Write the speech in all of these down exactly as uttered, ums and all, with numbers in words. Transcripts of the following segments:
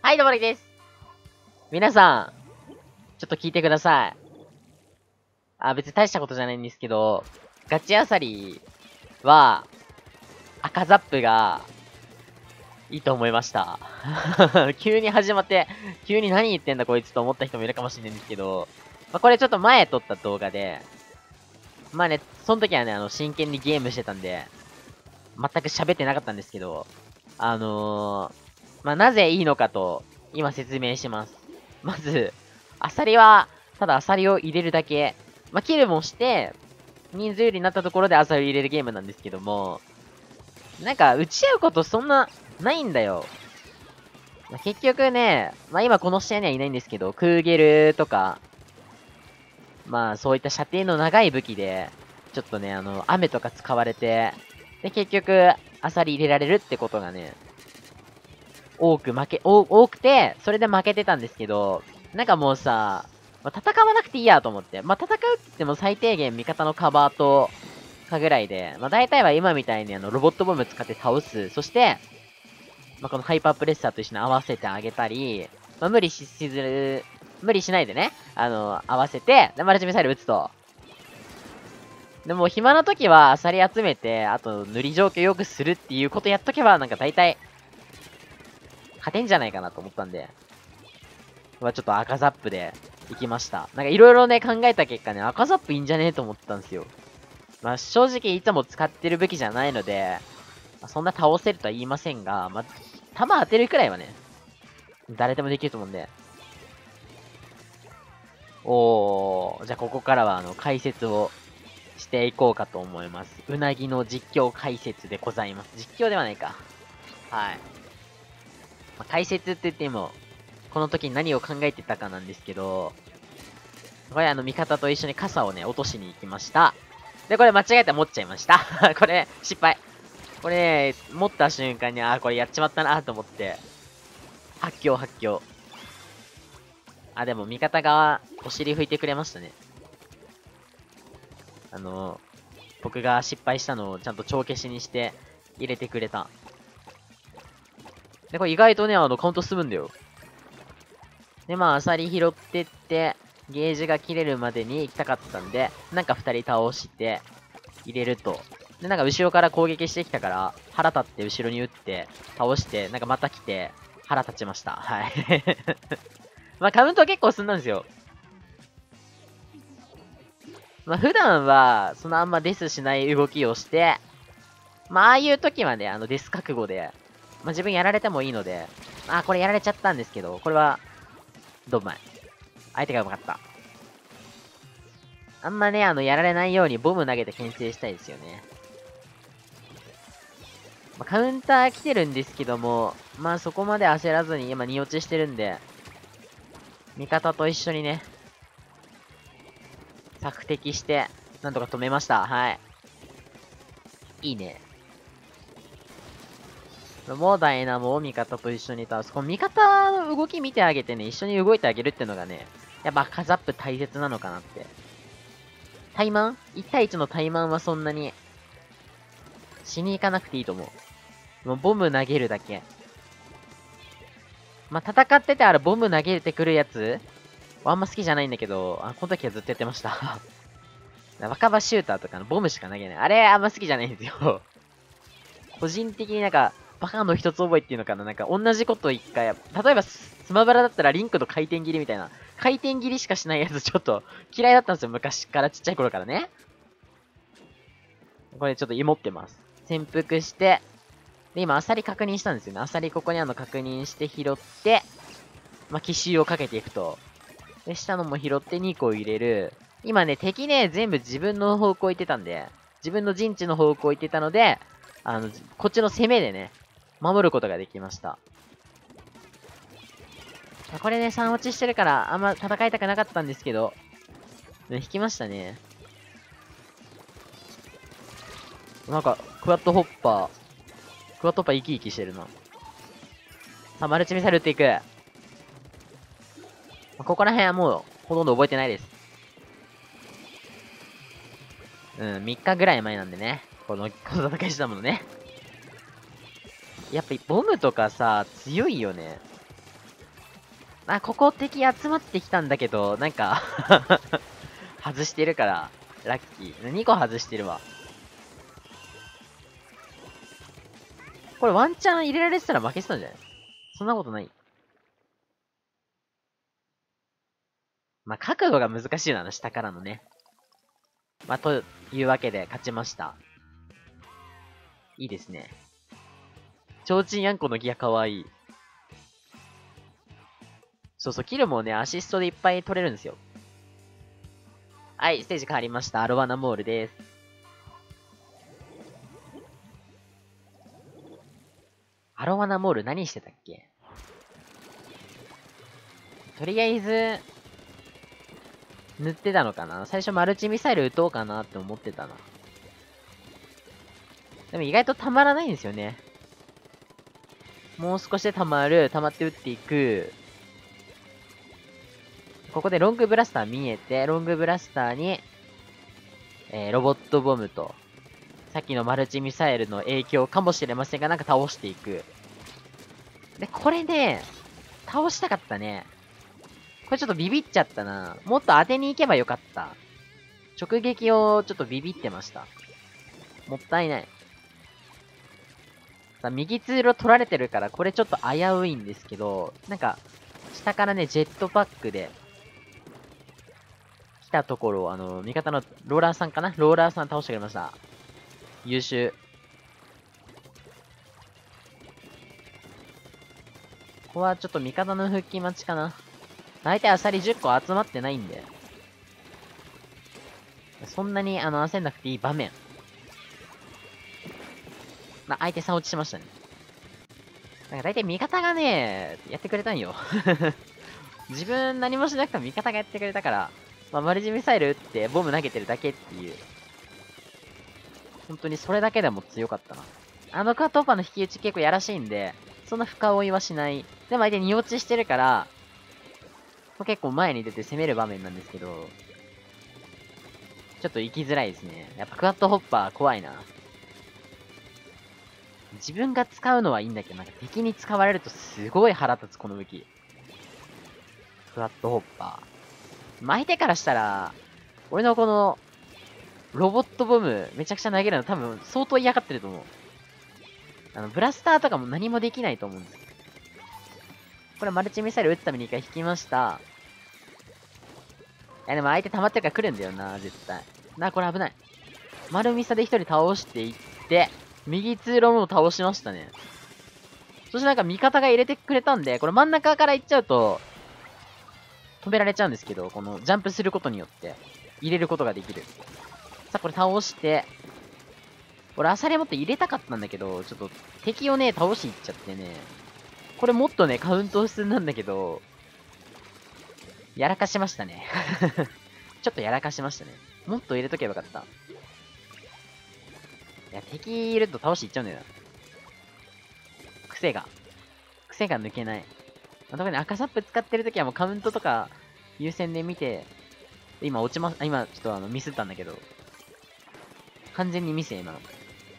はい、どうもりです。皆さん、ちょっと聞いてください。あ、別に大したことじゃないんですけど、ガチアサリは、赤ザップが、いいと思いました。急に始まって、急に何言ってんだこいつと思った人もいるかもしれないんですけど、まあ、これちょっと前撮った動画で、まあね、その時はね、あの、真剣にゲームしてたんで、全く喋ってなかったんですけど、あのー、まあ、なぜいいのかと、今説明します。まず、アサリは、ただアサリを入れるだけ。まあ、キルもして、人数有利になったところでアサリを入れるゲームなんですけども、なんか、打ち合うことそんな、ないんだよ。まあ、結局ね、まあ、今この試合にはいないんですけど、クーゲルとか、まあ、そういった射程の長い武器で、ちょっとね、あの、雨とか使われて、で、結局、アサリ入れられるってことがね、多く負け、多くて、それで負けてたんですけど、なんかもうさ、まあ、戦わなくていいやと思って。まあ、戦うって言っても最低限味方のカバーと、かぐらいで、まあ、大体は今みたいにあの、ロボットボム使って倒す。そして、まあ、このハイパープレッサーと一緒に合わせてあげたり、まあ、無理し、しずる、無理しないでね、あの、合わせて、で、マルチミサイル撃つと。でも、暇な時は、アサリ集めて、あと、塗り状況良くするっていうことやっとけば、なんか大体、勝てんじゃないかなと思ったんで、はちょっと赤ザップで行きました。なんかいろいろね、考えた結果ね、赤ザップいいんじゃねえと思ったんですよ。まあ正直いつも使ってる武器じゃないので、まあ、そんな倒せるとは言いませんが、まあ、弾当てるくらいはね、誰でもできると思うんで。おー、じゃあここからはあの、解説をしていこうかと思います。うなぎの実況解説でございます。実況ではないか。はい。まあ、解説って言っても、この時に何を考えてたかなんですけど、これあの、味方と一緒に傘をね、落としに行きました。で、これ間違えて持っちゃいました。これ、失敗。これね、持った瞬間に、あー、これやっちまったなと思って、発狂発狂。あ、でも味方がお尻拭いてくれましたね。あの、僕が失敗したのをちゃんと帳消しにして入れてくれた。で、これ意外とね、あの、カウント済むんだよ。で、まあ、アサリ拾ってって、ゲージが切れるまでに行きたかったんで、なんか二人倒して、入れると。で、なんか後ろから攻撃してきたから、腹立って後ろに打って、倒して、なんかまた来て、腹立ちました。はい。まあ、カウントは結構進んだんですよ。まあ、普段は、そのあんまデスしない動きをして、まあ、ああいう時はね、あの、デス覚悟で、まあ、自分やられてもいいので、あ、これやられちゃったんですけど、これは、ドンマイ。相手が上手かった。あんまね、あの、やられないようにボム投げて牽制したいですよね。まあ、カウンター来てるんですけども、まあそこまで焦らずに今に落ちしてるんで、味方と一緒にね、索敵して、なんとか止めました。はい。いいね。もうダイナモを味方と一緒に倒す。この味方の動き見てあげてね、一緒に動いてあげるっていうのがね、やっぱカザップ大切なのかなって。怠慢 ?いち 対いちの怠慢はそんなに、しに行かなくていいと思う。もうボム投げるだけ。まあ、戦っててあれボム投げてくるやつあんま好きじゃないんだけど、あ、この時はずっとやってました。若葉シューターとかのボムしか投げない。あれあんま好きじゃないんですよ。個人的になんか、バカの一つ覚えっていうのかな、なんか同じこと一回、例えばスマブラだったらリンクの回転切りみたいな、回転切りしかしないやつちょっと嫌いだったんですよ、昔からちっちゃい頃からね。これちょっと芋ってます。潜伏して、で、今、アサリ確認したんですよね。アサリここにあるの確認して拾って、まあ、奇襲をかけていくと。で、下のも拾ってにこ入れる。今ね、敵ね、全部自分の方向行ってたんで、自分の陣地の方向行ってたので、あの、こっちの攻めでね、守ることができました。これね、さん落ちしてるから、あんま戦いたくなかったんですけど、ね、引きましたね。なんか、クワッドホッパー。クワッドホッパー生き生きしてるな。さあ、マルチミサイル撃っていく。ここら辺はもう、ほとんど覚えてないです。うん、みっかぐらい前なんでね。この、この戦いしたものね。やっぱり、ボムとかさ、強いよね。 あ、ここ敵集まってきたんだけど、なんか外してるから、ラッキー。にこ外してるわ。これワンチャン入れられてたら負けてたんじゃない？そんなことない。まあ、角度が難しいな、下からのね。まあ、というわけで勝ちました。いいですね。ちょうちんあんこのギアかわいい。そうそう、キルもね、アシストでいっぱい取れるんですよ。はい、ステージ変わりました。アロワナモールです。アロワナモール何してたっけ？とりあえず、塗ってたのかな？最初マルチミサイル撃とうかなって思ってたな。でも意外とたまらないんですよね。もう少しでたまる、たまって撃っていく。ここでロングブラスター見えて、ロングブラスターに、えー、ロボットボムと、さっきのマルチミサイルの影響かもしれませんが、なんか倒していく。で、これで、倒したかったね。これちょっとビビっちゃったな。もっと当てに行けばよかった。直撃をちょっとビビってました。もったいない。さあ、右通路取られてるから、これちょっと危ういんですけど、なんか、下からね、ジェットパックで、来たところを、あの、味方のローラーさんかなローラーさん倒してくれました。優秀。ここはちょっと味方の復帰待ちかな。大体アサリじゅっこ集まってないんで。そんなに、あの、焦んなくていい場面。ま、相手さん落ちしましたね。なんか大体味方がね、やってくれたんよ。自分何もしなくても味方がやってくれたから、まあ、マルチミサイル撃ってボム投げてるだけっていう。本当にそれだけでも強かったな。あのカットオーパーの引き打ち結構やらしいんで、そんな深追いはしない。でも相手に落ちしてるから、結構前に出て攻める場面なんですけど、ちょっと行きづらいですね。やっぱクワッドホッパー怖いな。自分が使うのはいいんだけど、なんか敵に使われるとすごい腹立つ、この武器。クワッドホッパー。相手からしたら、俺のこの、ロボットボム、めちゃくちゃ投げるの多分相当嫌がってると思う。あの、ブラスターとかも何もできないと思うんです。これマルチミサイル撃つために一回引きました。いやでも相手溜まってるから来るんだよな、絶対。な、これ危ない。丸ミサで一人倒していって、右通路も倒しましたね。そしてなんか味方が入れてくれたんで、これ真ん中から行っちゃうと、止められちゃうんですけど、このジャンプすることによって、入れることができる。さあ、これ倒して、俺アサリ持って入れたかったんだけど、ちょっと敵をね、倒しに行っちゃってね。これもっとね、カウント進んだんだけど、やらかしましたね。ちょっとやらかしましたね。もっと入れとけばよかった。いや、敵いると倒しいっちゃうんだよな。癖が。癖が抜けない。まあ、特に赤サップ使ってるときはもうカウントとか優先で見て、今落ちます、今ちょっとあのミスったんだけど、完全にミス今の。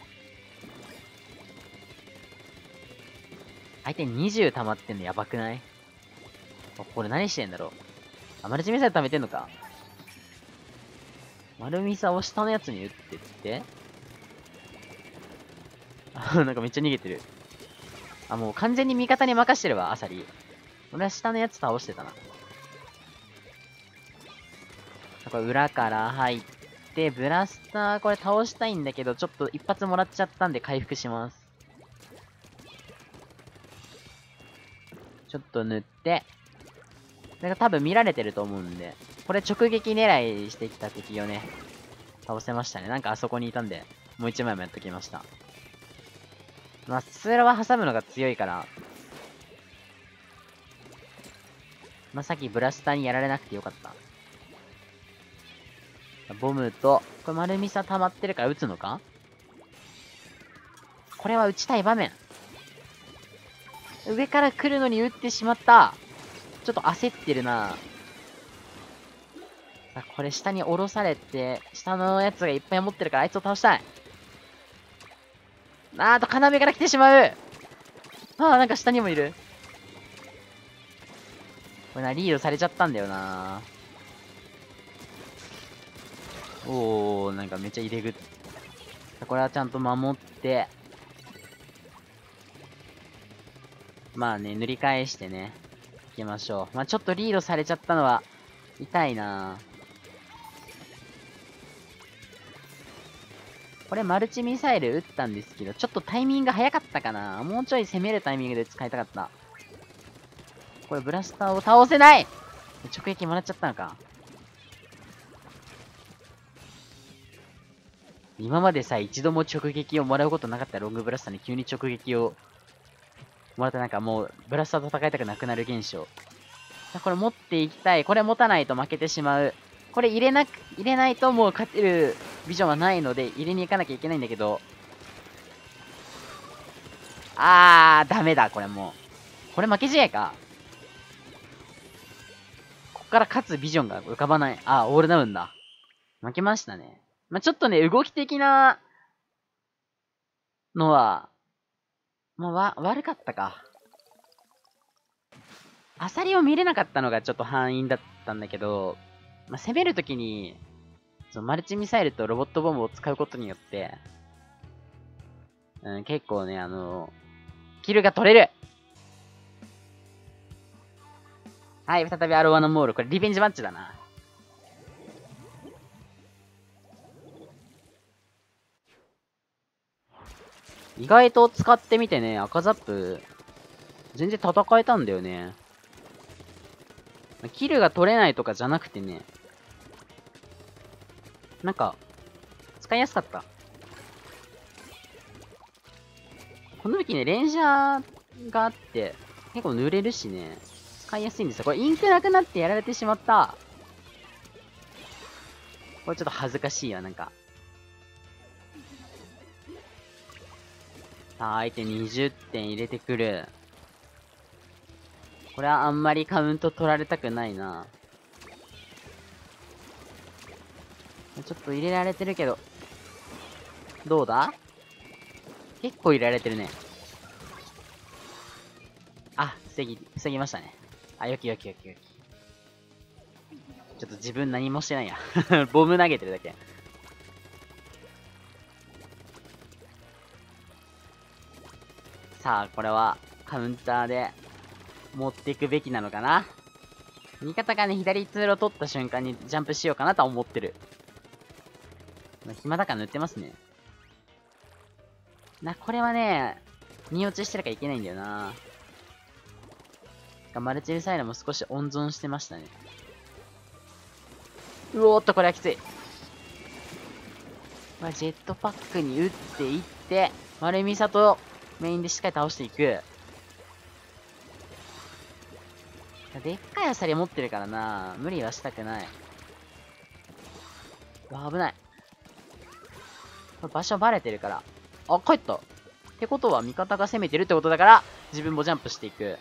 相手にじゅう溜まってんのやばくない？これ何してんだろう。あ、マルチミサイル溜めてんのか。丸ミサを下のやつに撃ってって。あ、なんかめっちゃ逃げてる。あ、もう完全に味方に任してるわ、アサリ。俺は下のやつ倒してたな。これ裏から入って、ブラスターこれ倒したいんだけど、ちょっと一発もらっちゃったんで回復します。ちょっと塗って、なんか多分見られてると思うんで、これ直撃狙いしてきた敵をね、倒せましたね。なんかあそこにいたんで、もう一枚もやっときました。まあ、スーラは挟むのが強いから、まあ、さっきブラスターにやられなくてよかった。ボムと、これ丸ミサ溜まってるから撃つのか？これは撃ちたい場面。上から来るのに撃ってしまった。ちょっと焦ってるな。さあ、これ下に降ろされて、下のやつがいっぱい持ってるからあいつを倒したい。あーと、要から来てしまう。ああ、なんか下にもいる。 これな、リードされちゃったんだよな。おー、なんかめっちゃ入れぐっ。これはちゃんと守って、まあね、塗り返してね、いきましょう。まあちょっとリードされちゃったのは、痛いな。これマルチミサイル撃ったんですけど、ちょっとタイミング早かったかな。もうちょい攻めるタイミングで使いたかった。これブラスターを倒せない。直撃もらっちゃったのか。今までさ、一度も直撃をもらうことなかったロングブラスターに急に直撃をもらった。なんかもう、ブラスターと戦いたくなくなる現象。これ持っていきたい。これ持たないと負けてしまう。これ入れなく、入れないともう勝てるビジョンはないので、入れに行かなきゃいけないんだけど。あー、ダメだ、これもう。これ負け試合か。こっから勝つビジョンが浮かばない。あー、オールダウンだ。負けましたね。まあ、ちょっとね、動き的なのは、まあ、わ、悪かったか。アサリを見れなかったのがちょっと敗因だったんだけど、まあ、攻めるときに、そのマルチミサイルとロボットボムを使うことによって、うん、結構ね、あのー、キルが取れる。はい、再びアロワのモール。これリベンジマッチだな。意外と使ってみてね、赤ザップ、全然戦えたんだよね。キルが取れないとかじゃなくてね、なんか、使いやすかった。この武器ね、連射があって、結構濡れるしね、使いやすいんですよ。これインクなくなってやられてしまった。これちょっと恥ずかしいわ、なんか。さあ、相手にじゅってん入れてくる。これはあんまりカウント取られたくないな。ちょっと入れられてるけど。どうだ？結構入れられてるね。あ、防ぎ、防ぎましたね。あ、よきよきよきよき。ちょっと自分何もしてないや。ボム投げてるだけ。さあ、これはカウンターで持っていくべきなのかな。味方がね、左通路取った瞬間にジャンプしようかなとは思ってる。暇だから塗ってますね。な、これはね、見落ちしてるからいけないんだよな。マルチミサイルも少し温存してましたね。うおーっと、これはきつい。まあ、ジェットパックに打っていって、丸ミサとメインでしっかり倒していく。でっかいアサリ持ってるからな。無理はしたくない。うわ、危ない。場所バレてるから。あ、帰った。ってことは味方が攻めてるってことだから、自分もジャンプしていく。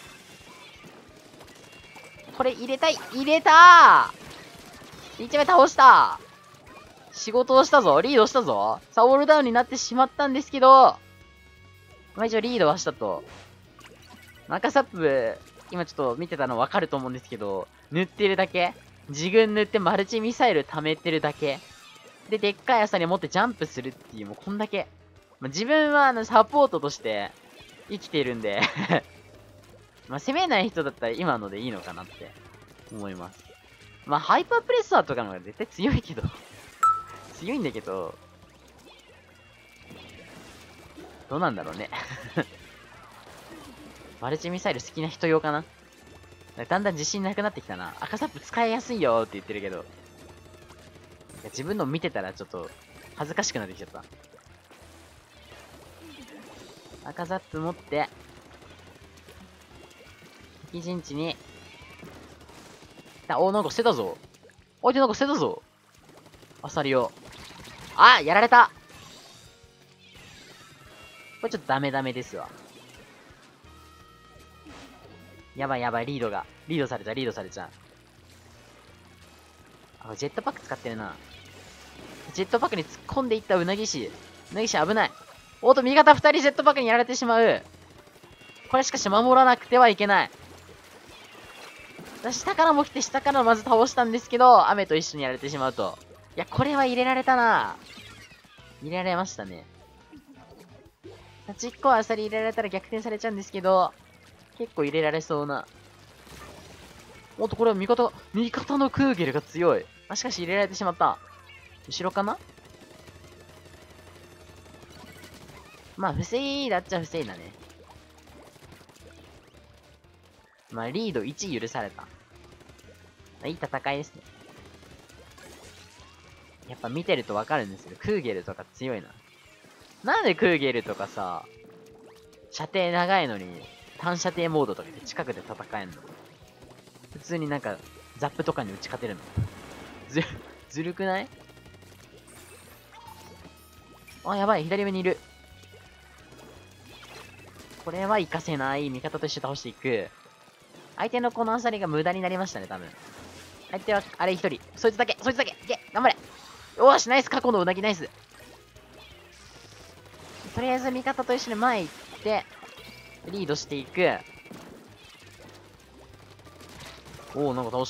これ入れたい。入れたー !いち 名倒した仕事をしたぞ。リードしたぞ。さあ、オールダウンになってしまったんですけど、まあ一応リードはしたと。マカサップ、今ちょっと見てたの分かると思うんですけど、塗ってるだけ自軍塗ってマルチミサイル溜めてるだけで、でっかいアサリ持ってジャンプするっていう、もうこんだけ。まあ、自分はあのサポートとして生きてるんでまあ攻めない人だったら今のでいいのかなって思います。まあハイパープレッサーとかの方が絶対強いけど強いんだけど、どうなんだろうねマルチミサイル好きな人用かな。だんだん自信なくなってきたな。赤サップ使いやすいよって言ってるけど、自分の見てたらちょっと恥ずかしくなってきちゃった。赤ザップ持って、敵陣地に、お、なんか捨てたぞ。おいてなんか捨てたぞ。アサリを。あ、やられた。これちょっとダメダメですわ。やばいやばい、リードが。リードされちゃう、リードされちゃう。あ、ジェットパック使ってるな。ジェットパックに突っ込んでいったうなぎ師。うなぎ師危ない。おっと、味方ふたりジェットパックにやられてしまう。これしかし守らなくてはいけない。 下からも来て、下からまず倒したんですけど、雨と一緒にやられてしまうと。いや、これは入れられたな。入れられましたね。ちっこはアサリ入れられたら逆転されちゃうんですけど、結構入れられそうな。おっと、これは味方、味方のクーゲルが強い。あ、しかし入れられてしまった。後ろかな。まあ、防いだっちゃ防いだね。まあ、リードいち許された。いい戦いですね。やっぱ見てるとわかるんですけど、クーゲルとか強いな。なんでクーゲルとかさ、射程長いのに、単射程モードとかで近くで戦えんの？普通になんか、ザップとかに打ち勝てるの？ず、ずるくない？あ、やばい、左上にいる。これは活かせない。味方と一緒に倒していく。相手のこのアサリが無駄になりましたね、多分。相手は、あれ一人。そいつだけ、そいつだけ。いけ、頑張れ。よーし、ナイス、過去のうなぎナイス。とりあえず味方と一緒に前行って、リードしていく。おお、なんか倒した。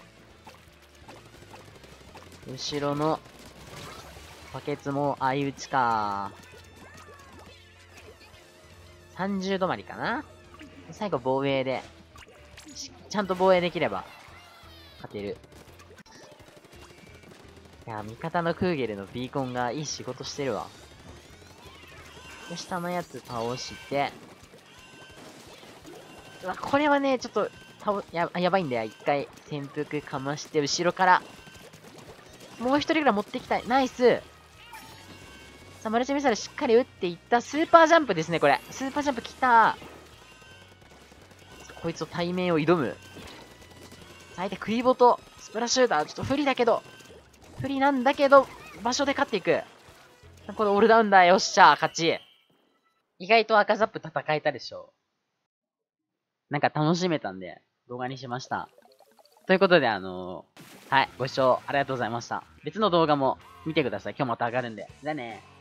後ろの、バケツも相打ちか。さんじゅうどまりかな。最後防衛で、ちゃんと防衛できれば、勝てる。いや、味方のクーゲルのビーコンがいい仕事してるわ。で、下のやつ倒して、うわ、これはね、ちょっと、倒、や、やばいんだよ。一回、潜伏かまして、後ろから、もう一人ぐらい持ってきたい。ナイス。さあ、マルチミサイルしっかり撃っていった。スーパージャンプですね、これ。スーパージャンプ来た。こいつと対面を挑む。相手クイボとスプラッシューター、ちょっと不利だけど、不利なんだけど、場所で勝っていく。これオールダウンだ。よっしゃ、勝ち。意外と赤ザップ戦えたでしょ。なんか楽しめたんで、動画にしました。ということで、あのー、はい、ご視聴ありがとうございました。別の動画も見てください。今日また上がるんで。じゃあね。